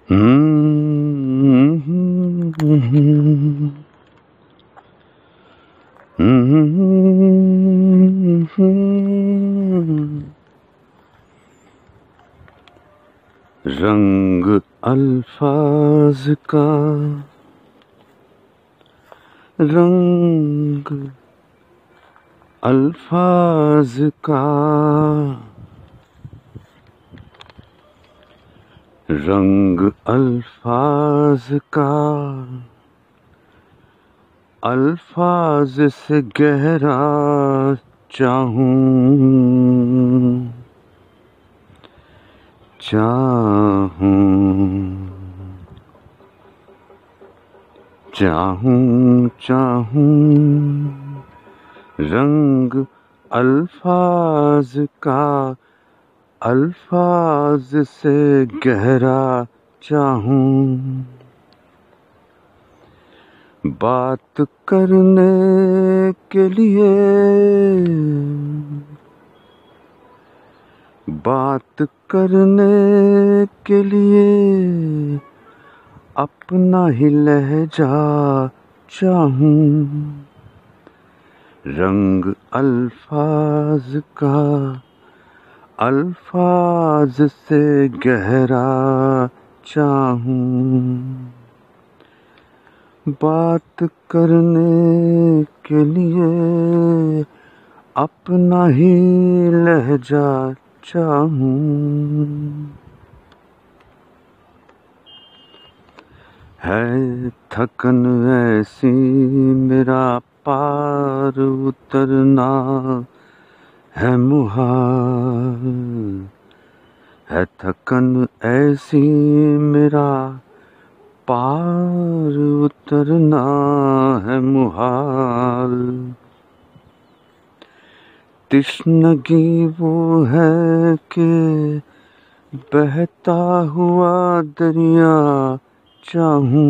रंग अल्फाज का, रंग अल्फाज का, रंग अल्फाज का, अल्फाज से गहरा चाहूं, चाहूं, चाहूं, चाहूं, रंग अल्फाज का, अल्फाज से गहरा चाहूं, बात करने के लिए, बात करने के लिए अपना ही लहजा चाहूं, रंग अल्फाज का, अल्फाज से गहरा चाहूं, बात करने के लिए अपना ही लहजा चाहूं, है थकन ऐसी मेरा पार उतरना है मुहाल, है थकन ऐसी मेरा पार उतरना है मुहाल, तिश्नगी वो है कि बहता हुआ दरिया चाहूं,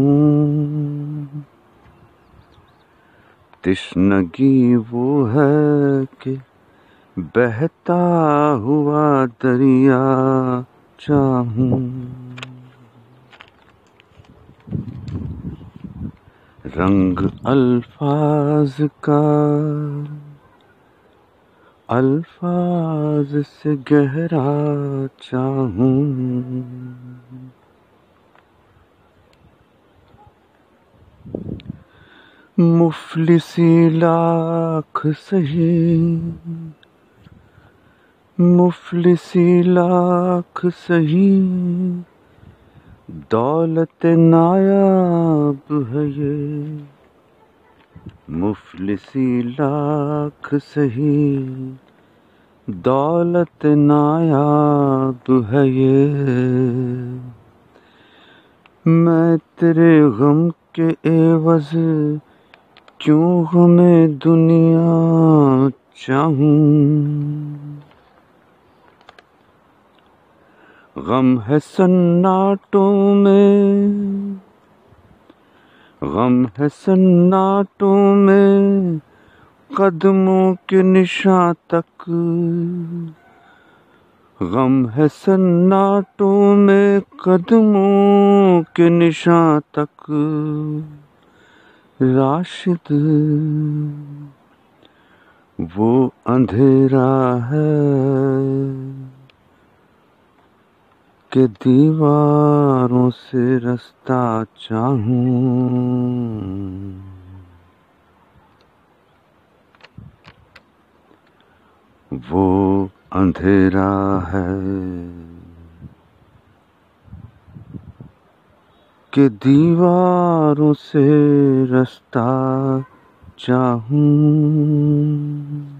तिश्नगी वो है कि बहता हुआ दरिया चाहूं, रंग अल्फाज का, अल्फाज से गहरा चाहूं, मुफलिसी लाख सही, मुफलिसी लाख सही, दौलत नायाब है ये, मुफलिसी लाख सही, दौलत नायाब है ये, मैं तेरे गम के एवज क्यों हमें दुनिया चाहूं, गम है सन्नाटों में, गम है सन्नाटों में कदमों के निशान तक, गम है सन्नाटों में कदमों के निशान तक, राशिद वो अंधेरा है कि दीवारों से रास्ता चाहूं, वो अंधेरा है कि दीवारों से रास्ता चाहूं।